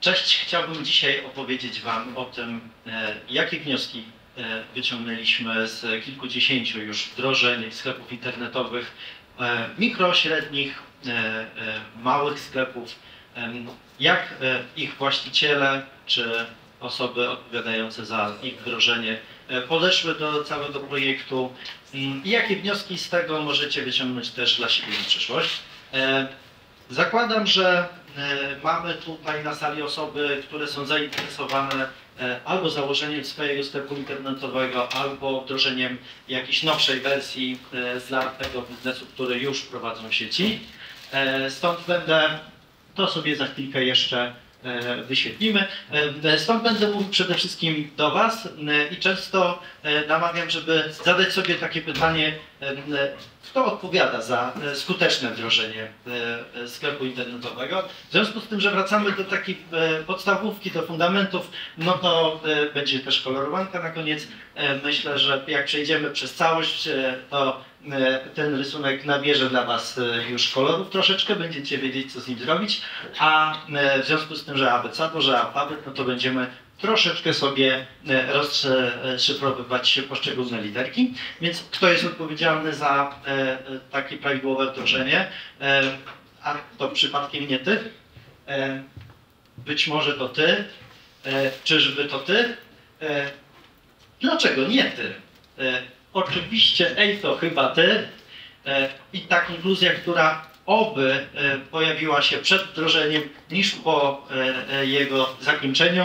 Cześć, chciałbym dzisiaj opowiedzieć Wam o tym, jakie wnioski wyciągnęliśmy z kilkudziesięciu już wdrożeń sklepów internetowych, mikro, średnich, małych sklepów, jak ich właściciele czy osoby odpowiadające za ich wdrożenie podeszły do całego projektu i jakie wnioski z tego możecie wyciągnąć też dla siebie na przyszłość. Zakładam, że mamy tutaj na sali osoby, które są zainteresowane albo założeniem swojego sklepu internetowego, albo wdrożeniem jakiejś nowszej wersji dla tego biznesu, który już prowadzą w sieci. Stąd będę, to sobie za chwilkę jeszcze wyświetlimy. Stąd będę mówił przede wszystkim do Was i często namawiam, żeby zadać sobie takie pytanie, kto odpowiada za skuteczne wdrożenie sklepu internetowego. W związku z tym, że wracamy do takiej podstawówki, do fundamentów, no to będzie też kolorowanka na koniec. Myślę, że jak przejdziemy przez całość, to ten rysunek nabierze dla Was już kolorów troszeczkę, będziecie wiedzieć, co z nim zrobić, a w związku z tym, że abecadło, że alfabet, no to będziemy troszeczkę sobie rozszyfrowywać poszczególne literki. Więc kto jest odpowiedzialny za takie prawidłowe wdrożenie? A to przypadkiem nie Ty? Być może to Ty? Czyżby to Ty? Dlaczego nie Ty? Oczywiście, to chyba Ty. I ta konkluzja, która oby pojawiła się przed wdrożeniem niż po jego zakończeniu,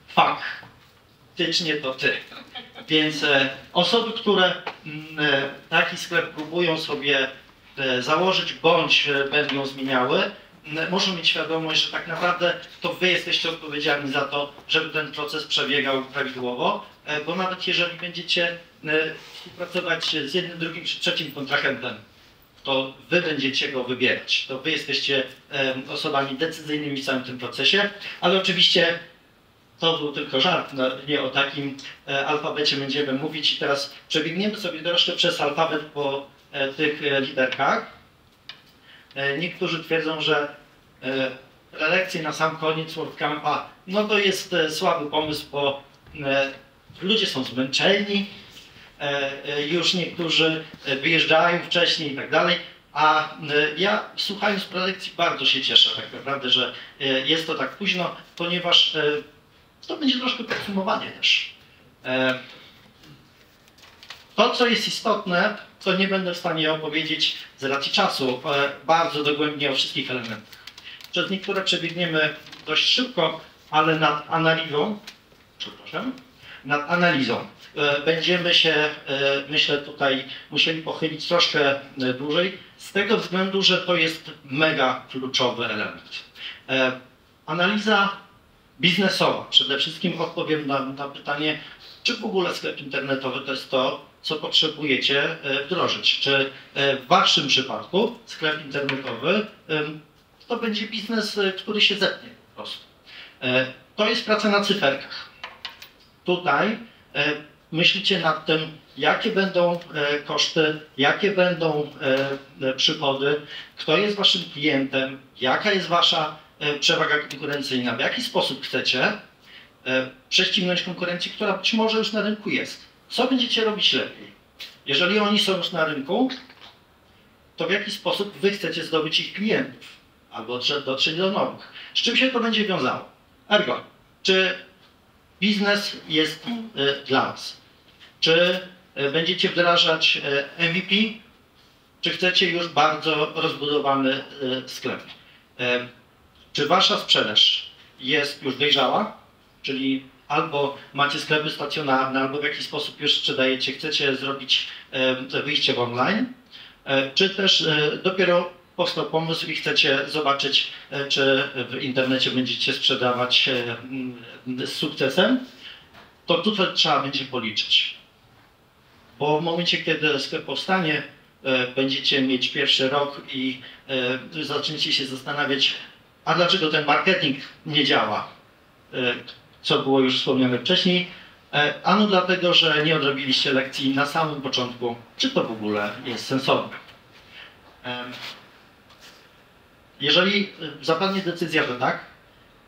faktycznie to Ty. Więc osoby, które taki sklep próbują sobie założyć bądź będą zmieniały, muszą mieć świadomość, że tak naprawdę to Wy jesteście odpowiedzialni za to, żeby ten proces przebiegał prawidłowo, bo nawet jeżeli będziecie współpracować z jednym, drugim czy trzecim kontrahentem, to Wy będziecie go wybierać. To Wy jesteście osobami decyzyjnymi w całym tym procesie, ale oczywiście to był tylko żart, no, nie o takim alfabecie będziemy mówić i teraz przebiegniemy sobie troszkę przez alfabet po tych literkach. Niektórzy twierdzą, że prelekcje na sam koniec WordCampa, no to jest słaby pomysł, bo ludzie są zmęczeni, już niektórzy wyjeżdżają wcześniej i tak dalej, a ja słuchając prelekcji bardzo się cieszę tak naprawdę, że jest to tak późno, ponieważ to będzie troszkę podsumowanie też. To, co jest istotne, to nie będę w stanie opowiedzieć z racji czasu bardzo dogłębnie o wszystkich elementach. Przez niektóre przebiegniemy dość szybko, ale nad analizą będziemy się, myślę, tutaj musieli pochylić troszkę dłużej, z tego względu, że to jest mega kluczowy element. Analiza biznesowa. Przede wszystkim odpowiem na pytanie, czy w ogóle sklep internetowy to jest to, co potrzebujecie wdrożyć. Czy w Waszym przypadku sklep internetowy to będzie biznes, który się zetnie po prostu. To jest praca na cyferkach. Tutaj myślicie nad tym, jakie będą koszty, jakie będą przychody, kto jest Waszym klientem, jaka jest Wasza przewaga konkurencyjna, w jaki sposób chcecie prześcignąć konkurencję, która być może już na rynku jest. Co będziecie robić lepiej? Jeżeli oni są już na rynku, to w jaki sposób Wy chcecie zdobyć ich klientów albo dotrzeć do nowych? Z czym się to będzie wiązało? Ergo, czy biznes jest dla Was? Czy będziecie wdrażać MVP? Czy chcecie już bardzo rozbudowany sklep? Czy Wasza sprzedaż jest już dojrzała? Czyli albo macie sklepy stacjonarne, albo w jakiś sposób już sprzedajecie, chcecie zrobić wyjście w online, czy też dopiero powstał pomysł i chcecie zobaczyć, czy w internecie będziecie sprzedawać z sukcesem, to tutaj trzeba będzie policzyć. Bo w momencie, kiedy sklep powstanie, będziecie mieć pierwszy rok i zaczniecie się zastanawiać, a dlaczego ten marketing nie działa, co było już wspomniane wcześniej. Ano dlatego, że nie odrobiliście lekcji na samym początku, czy to w ogóle jest sensowne. Jeżeli zapadnie decyzja, że tak,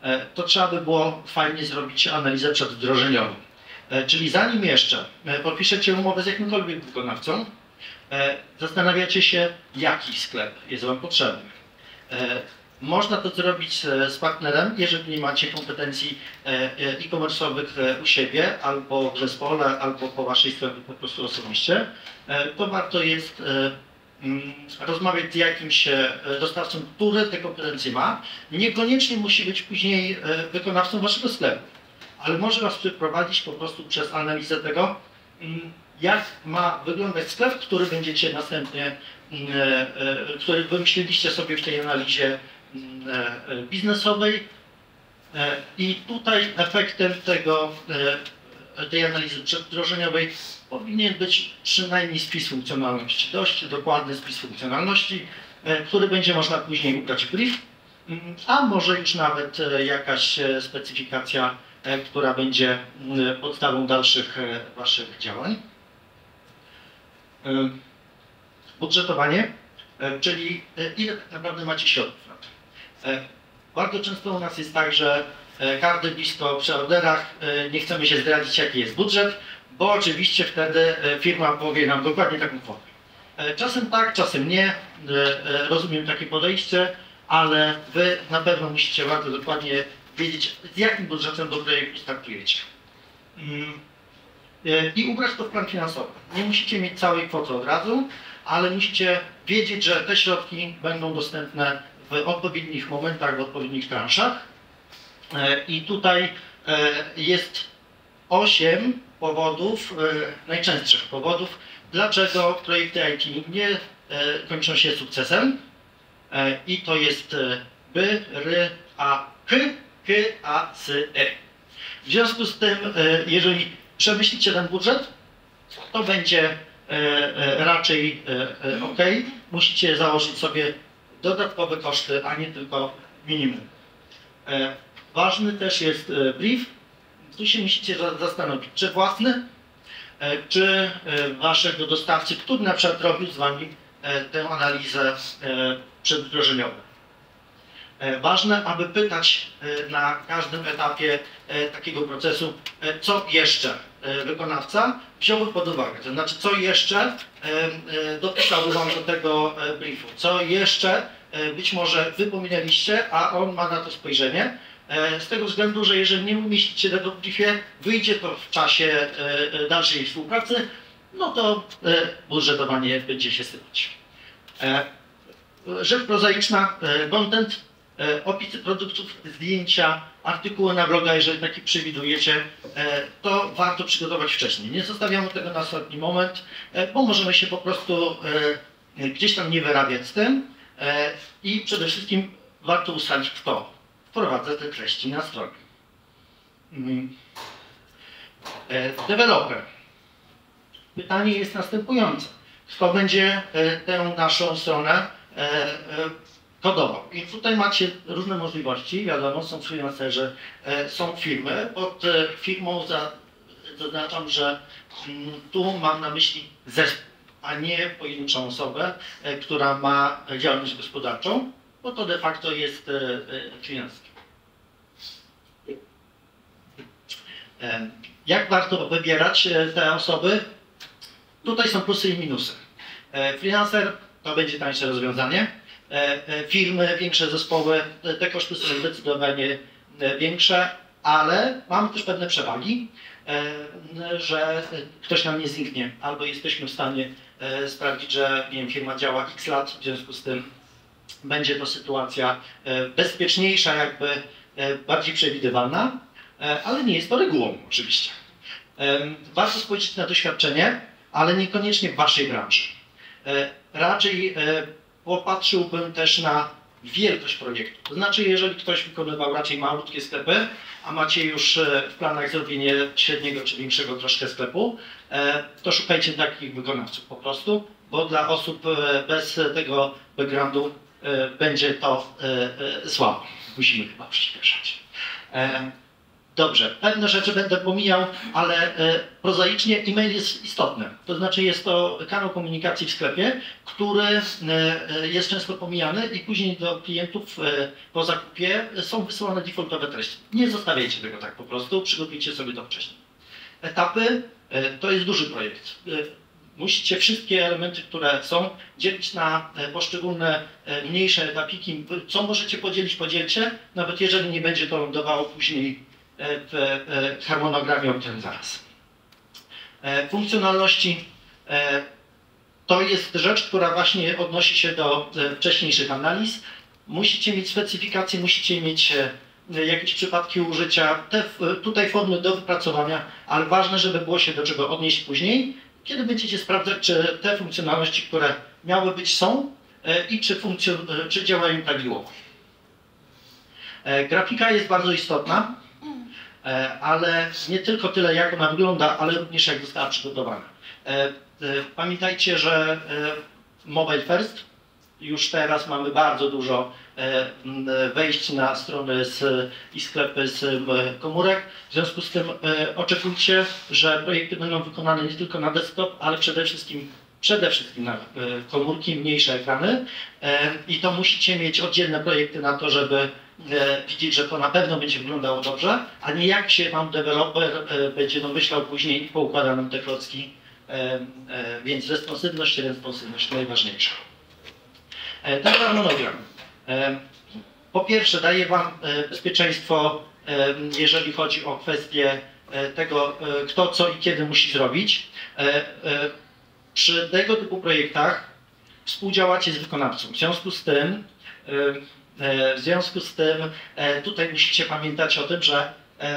to trzeba by było fajnie zrobić analizę przedwdrożeniową. Czyli zanim jeszcze podpiszecie umowę z jakimkolwiek wykonawcą, zastanawiacie się, jaki sklep jest Wam potrzebny. Można to zrobić z partnerem, jeżeli nie macie kompetencji e-commerce'owych u siebie, albo w zespole, albo po Waszej stronie po prostu osobiście. To warto jest rozmawiać z jakimś dostawcą, który te kompetencje ma. Niekoniecznie musi być później wykonawcą Waszego sklepu, ale może Was przeprowadzić po prostu przez analizę tego, jak ma wyglądać sklep, który będziecie następnie, który wymyśliliście sobie w tej analizie biznesowej. I tutaj efektem tej analizy przedwdrożeniowej powinien być przynajmniej spis funkcjonalności, dość dokładny spis funkcjonalności, który będzie można później ubrać w brief, a może już nawet jakaś specyfikacja, która będzie podstawą dalszych Waszych działań. Budżetowanie, czyli ile tak naprawdę macie środków na to. Bardzo często u nas jest tak, że każdy blisko przy orderach nie chcemy się zdradzić, jaki jest budżet, bo oczywiście wtedy firma powie nam dokładnie taką kwotę. Czasem tak, czasem nie, rozumiem takie podejście, ale Wy na pewno musicie bardzo dokładnie wiedzieć, z jakim budżetem do projektu startujecie. I ubrać to w plan finansowy. Nie musicie mieć całej kwoty od razu, ale musicie wiedzieć, że te środki będą dostępne w odpowiednich momentach, w odpowiednich transzach. I tutaj jest 8 powodów, najczęstszych powodów, dlaczego projekty IT nie kończą się sukcesem. I to jest B, R, A, K, K, A, S, E. W związku z tym, jeżeli przemyślicie ten budżet, to będzie raczej ok. Musicie założyć sobie dodatkowe koszty, a nie tylko minimum. Ważny też jest brief. Tu się musicie zastanowić, czy własny, czy Waszego dostawcy, który na przykład robił z Wami tę analizę przedwdrożeniową. Ważne, aby pytać na każdym etapie takiego procesu, co jeszcze wykonawca wziąłby pod uwagę. To znaczy, co jeszcze dopisałby Wam do tego briefu, co jeszcze być może Wy pominęliście, a on ma na to spojrzenie. Z tego względu, że jeżeli nie umieścicie tego w briefie, wyjdzie to w czasie dalszej współpracy, no to budżetowanie będzie się sypać. Rzecz prozaiczna, content, opisy produktów, zdjęcia, artykuły na bloga, jeżeli taki przewidujecie, to warto przygotować wcześniej. Nie zostawiamy tego na ostatni moment, bo możemy się po prostu gdzieś tam nie wyrabiać z tym i przede wszystkim warto ustalić, kto wprowadza te treści na stronę. Deweloper. Pytanie jest następujące. Kto będzie tę naszą stronę kodował? I tutaj macie różne możliwości. Wiadomo, są freelancerzy, są firmy. Pod firmą zaznaczam, że tu mam na myśli zespół, a nie pojedynczą osobę, która ma działalność gospodarczą, bo to de facto jest freelancer. Jak warto wybierać te osoby? Tutaj są plusy i minusy. Freelancer to będzie tańsze rozwiązanie. Firmy, większe zespoły, te koszty są zdecydowanie większe, ale mamy też pewne przewagi, że ktoś nam nie zniknie, albo jesteśmy w stanie sprawdzić, że nie wiem, firma działa x lat, w związku z tym będzie to sytuacja bezpieczniejsza, jakby bardziej przewidywalna, ale nie jest to regułą oczywiście. Warto spojrzeć na doświadczenie, ale niekoniecznie w Waszej branży. Raczej popatrzyłbym też na wielkość projektu. To znaczy, jeżeli ktoś wykonywał raczej malutkie sklepy, a macie już w planach zrobienie średniego czy większego troszkę sklepu, to szukajcie takich wykonawców po prostu, bo dla osób bez tego backgroundu będzie to słabo. Musimy chyba przyspieszać. Dobrze, pewne rzeczy będę pomijał, ale prozaicznie e-mail jest istotny. To znaczy jest to kanał komunikacji w sklepie, który jest często pomijany i później do klientów po zakupie są wysyłane defaultowe treści. Nie zostawiajcie tego tak po prostu, przygotujcie sobie to wcześniej. Etapy to jest duży projekt. Musicie wszystkie elementy, które są, dzielić na poszczególne mniejsze etapiki. Co możecie podzielić, podzielcie, nawet jeżeli nie będzie to lądowało później w harmonogramie, o którym zaraz. Funkcjonalności to jest rzecz, która właśnie odnosi się do wcześniejszych analiz. Musicie mieć specyfikacje, musicie mieć jakieś przypadki użycia, tutaj formy do wypracowania, ale ważne, żeby było się do czego odnieść później, kiedy będziecie sprawdzać, czy te funkcjonalności, które miały być, są i czy działają prawidłowo. Grafika jest bardzo istotna, ale nie tylko tyle, jak ona wygląda, ale również jak została przygotowana. Pamiętajcie, że mobile first, już teraz mamy bardzo dużo wejść na strony i sklepy z komórek. W związku z tym oczekujcie, że projekty będą wykonane nie tylko na desktop, ale przede wszystkim na komórki, mniejsze ekrany. I to musicie mieć oddzielne projekty na to, żeby widzieć, że to na pewno będzie wyglądało dobrze, a nie jak się wam deweloper będzie domyślał później i poukłada nam te klocki. Więc responsywność najważniejsza. Ten harmonogram. Po pierwsze daje wam bezpieczeństwo, jeżeli chodzi o kwestię tego, kto, co i kiedy musi zrobić. Przy tego typu projektach współdziałacie z wykonawcą. W związku z tym tutaj musicie pamiętać o tym, że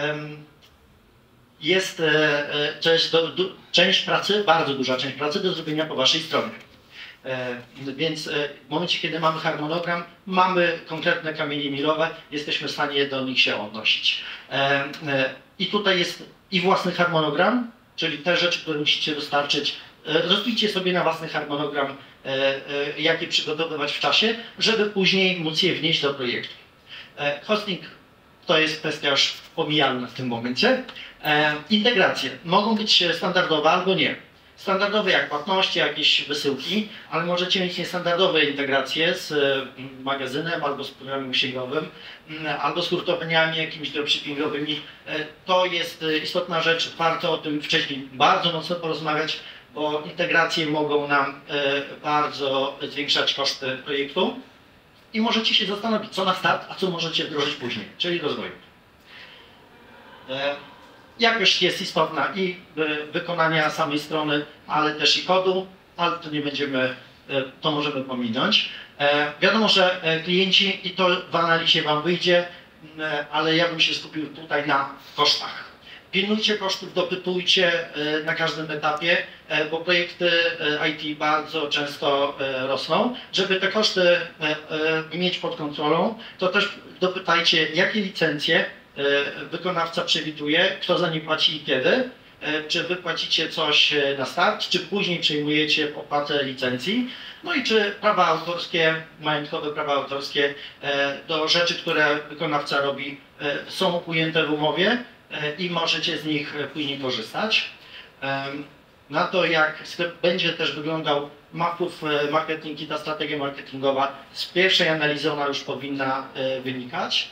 jest część pracy, bardzo duża część pracy do zrobienia po waszej stronie. Więc w momencie, kiedy mamy harmonogram, mamy konkretne kamienie milowe, jesteśmy w stanie do nich się odnosić. I tutaj jest i własny harmonogram, czyli te rzeczy, które musicie dostarczyć. Rozbijcie sobie na własny harmonogram, jak je przygotowywać w czasie, żeby później móc je wnieść do projektu. Hosting to jest kwestia już pomijalna w tym momencie. Integracje mogą być standardowe albo nie. Standardowe jak płatności, jakieś wysyłki, ale możecie mieć niestandardowe integracje z magazynem albo z programem księgowym, albo z hurtowniami jakimiś dropshippingowymi. To jest istotna rzecz, warto o tym wcześniej bardzo mocno porozmawiać, bo integracje mogą nam bardzo zwiększać koszty projektu i możecie się zastanowić, co na start, a co możecie wdrożyć później, czyli rozwoju. Jakość jest istotna i wykonania samej strony, ale też i kodu, ale to nie będziemy, to możemy pominąć. Wiadomo, że klienci, i to w analizie wam wyjdzie, ale ja bym się skupił tutaj na kosztach. Pilnujcie kosztów, dopytujcie na każdym etapie, bo projekty IT bardzo często rosną. Żeby te koszty mieć pod kontrolą, to też dopytajcie, jakie licencje wykonawca przewiduje, kto za nie płaci i kiedy. Czy wy płacicie coś na start, czy później przejmujecie opłatę licencji. No i czy prawa autorskie, majątkowe prawa autorskie do rzeczy, które wykonawca robi, są ujęte w umowie i możecie z nich później korzystać. Na to, jak sklep będzie też wyglądał, mapów marketing i ta strategia marketingowa z pierwszej analizy ona już powinna wynikać.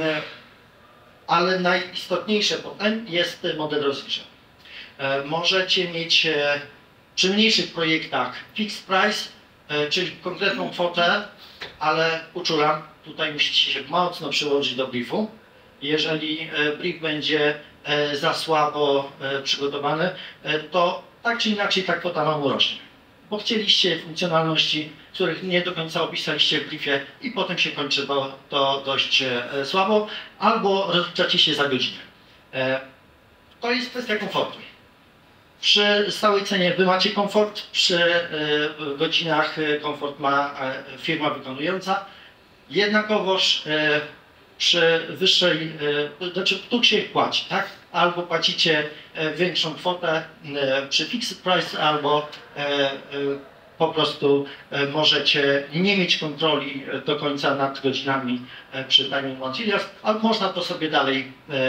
Ale najistotniejsze potem jest model rozliczeń. Możecie mieć przy mniejszych projektach fixed price, czyli konkretną kwotę, ale uczulam, tutaj musicie się mocno przyłożyć do briefu. Jeżeli brief będzie za słabo przygotowany, to tak czy inaczej ta kwota wam urośnie. Bo chcieliście funkcjonalności, których nie do końca opisaliście w briefie i potem się kończy to dość słabo, albo rozliczacie się za godzinę. To jest kwestia komfortu. Przy stałej cenie wy macie komfort, przy godzinach komfort ma firma wykonująca. Jednakowoż przy wyższej, znaczy tu się płaci, tak? Albo płacicie większą kwotę przy fixed price, albo po prostu możecie nie mieć kontroli do końca nad godzinami przy time and materials, ale można to sobie dalej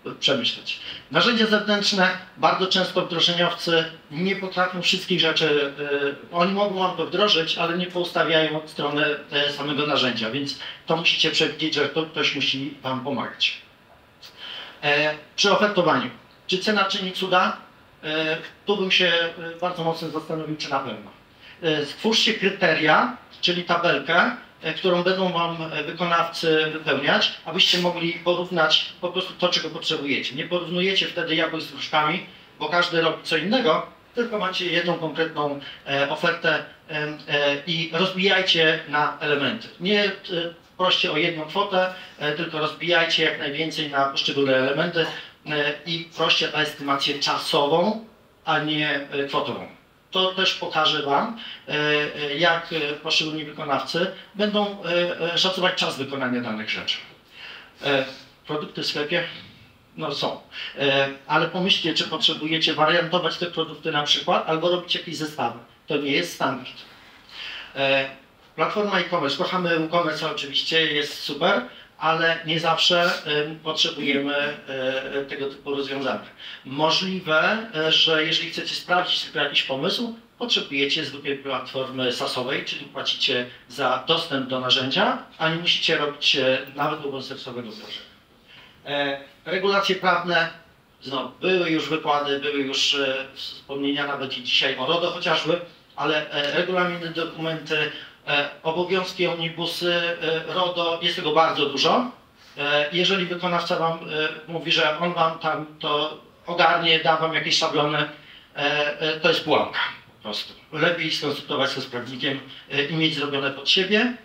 przemyśleć. Narzędzia zewnętrzne, bardzo często wdrożeniowcy nie potrafią wszystkich rzeczy, oni mogą wam to wdrożyć, ale nie poustawiają od strony samego narzędzia, więc to musicie przewidzieć, że to ktoś musi wam pomagać. Przy ofertowaniu. Czy cena czyni cuda? Tu bym się bardzo mocno zastanowił, czy na pewno. Stwórzcie kryteria, czyli tabelkę, którą będą wam wykonawcy wypełniać, abyście mogli porównać po prostu to, czego potrzebujecie. Nie porównujecie wtedy jabłek z gruszkami, bo każdy robi co innego, tylko macie jedną konkretną ofertę i rozbijajcie na elementy. Nie proście o jedną kwotę, tylko rozbijajcie jak najwięcej na poszczególne elementy i proście o estymację czasową, a nie kwotową. To też pokaże wam, jak poszczególni wykonawcy będą szacować czas wykonania danych rzeczy. Produkty w sklepie? No są, ale pomyślcie, czy potrzebujecie wariantować te produkty na przykład, albo robić jakieś zestawy. To nie jest standard. Platforma e-commerce, kochamy e-commerce oczywiście, jest super, ale nie zawsze potrzebujemy tego typu rozwiązania. Możliwe, że jeżeli chcecie sprawdzić tylko jakiś pomysł, potrzebujecie zwykłej platformy SaaS-owej, czyli płacicie za dostęp do narzędzia, a nie musicie robić nawet open-source'owego wdrożenia. Regulacje prawne, znowu, były już wykłady, były już wspomnienia nawet i dzisiaj o RODO chociażby, ale regulaminy, dokumenty, obowiązki, omnibusy, RODO, jest tego bardzo dużo. Jeżeli wykonawca wam mówi, że on wam tam to ogarnie, da wam jakieś szablony, to jest pułapka po prostu. Lepiej skonsultować się z prawnikiem i mieć zrobione pod siebie.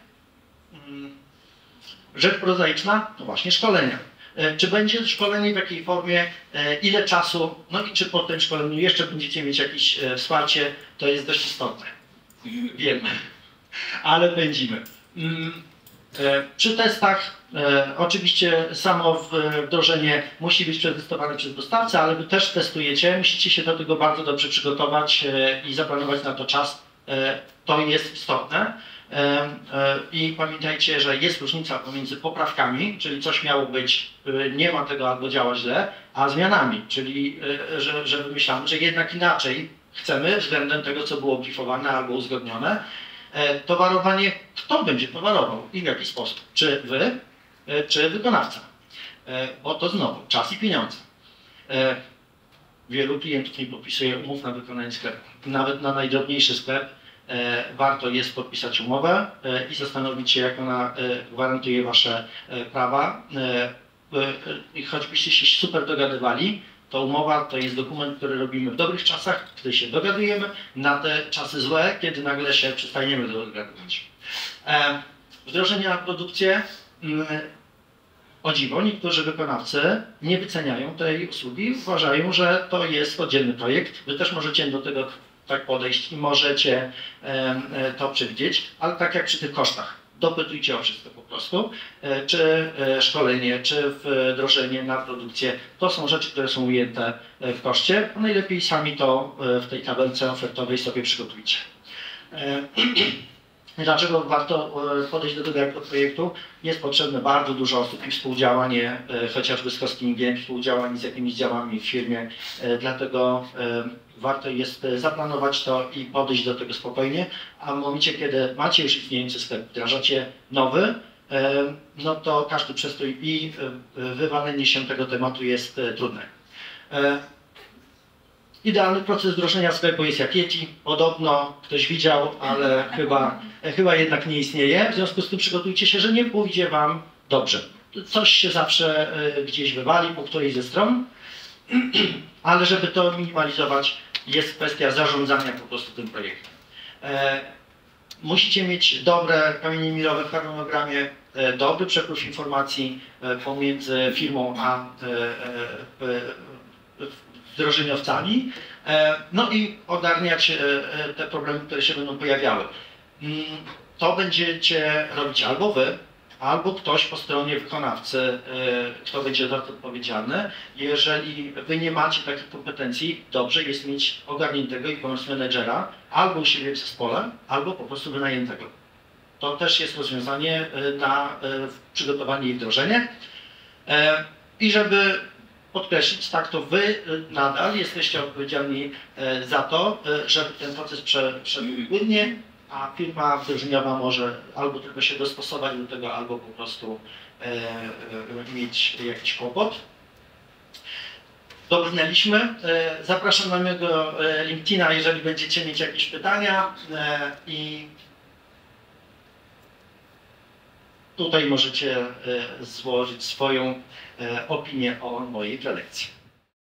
Rzecz prozaiczna, to właśnie szkolenia. Czy będzie szkolenie, w jakiej formie, ile czasu, no i czy po tym szkoleniu jeszcze będziecie mieć jakieś wsparcie, to jest dość istotne. Wiemy, ale pędzimy. Przy testach oczywiście samo wdrożenie musi być przetestowane przez dostawcę, ale wy też testujecie, musicie się do tego bardzo dobrze przygotować i zaplanować na to czas. To jest istotne. I pamiętajcie, że jest różnica pomiędzy poprawkami, czyli coś miało być, nie ma tego albo działa źle, a zmianami, czyli że wymyślamy, że jednak inaczej chcemy względem tego, co było briefowane albo uzgodnione. Towarowanie, kto będzie towarował i w jaki sposób? Czy wy, czy wykonawca? Bo to znowu czas i pieniądze. Wielu klientów nie podpisuje umów na wykonanie sklepu. Nawet na najdrobniejszy sklep warto jest podpisać umowę i zastanowić się, jak ona gwarantuje wasze prawa. I choćbyście się super dogadywali, to umowa to jest dokument, który robimy w dobrych czasach, kiedy się dogadujemy, na te czasy złe, kiedy nagle się przestajemy dogadywać. Wdrożenie na produkcję. O dziwo, niektórzy wykonawcy nie wyceniają tej usługi, uważają, że to jest oddzielny projekt. Wy też możecie do tego tak podejść i możecie to przewidzieć, ale tak jak przy tych kosztach. Dopytujcie o wszystko po prostu, czy szkolenie, czy wdrożenie na produkcję. To są rzeczy, które są ujęte w koszcie. Najlepiej sami to w tej tabelce ofertowej sobie przygotujcie. Dlaczego warto podejść do tego jak do projektu? Jest potrzebne bardzo dużo osób i współdziałanie, chociażby z hostingiem, współdziałanie z jakimiś działami w firmie, dlatego warto jest zaplanować to i podejść do tego spokojnie, a w momencie, kiedy macie już istniejący sklep, wdrażacie nowy, no to każdy przestój i wywalenie się tego tematu jest trudne. Idealny proces wdrożenia sklepu jest jak Yeti. Podobno ktoś widział, ale chyba jednak nie istnieje. W związku z tym przygotujcie się, że nie pójdzie wam dobrze. Coś się zawsze gdzieś wywali po którejś ze stron, ale żeby to minimalizować, jest kwestia zarządzania po prostu tym projektem. Musicie mieć dobre kamienie milowe w harmonogramie, dobry przepływ informacji pomiędzy firmą a wdrożeniowcami, no i ogarniać te problemy, które się będą pojawiały. To będziecie robić albo wy, albo ktoś po stronie wykonawcy, kto będzie za to odpowiedzialny. Jeżeli wy nie macie takich kompetencji, dobrze jest mieć ogarniętego e-commerce managera albo u siebie w zespole, albo po prostu wynajętego. To też jest rozwiązanie na przygotowanie i wdrożenie. I żeby podkreślić, tak, to wy nadal jesteście odpowiedzialni za to, żeby ten proces przeszedł płynnie, a firma wdrożeniowa może albo tylko się dostosować do tego, albo po prostu mieć jakiś kłopot. Dobrnęliśmy. Zapraszam na mojego LinkedIna, jeżeli będziecie mieć jakieś pytania i tutaj możecie złożyć swoją opinię o mojej prelekcji.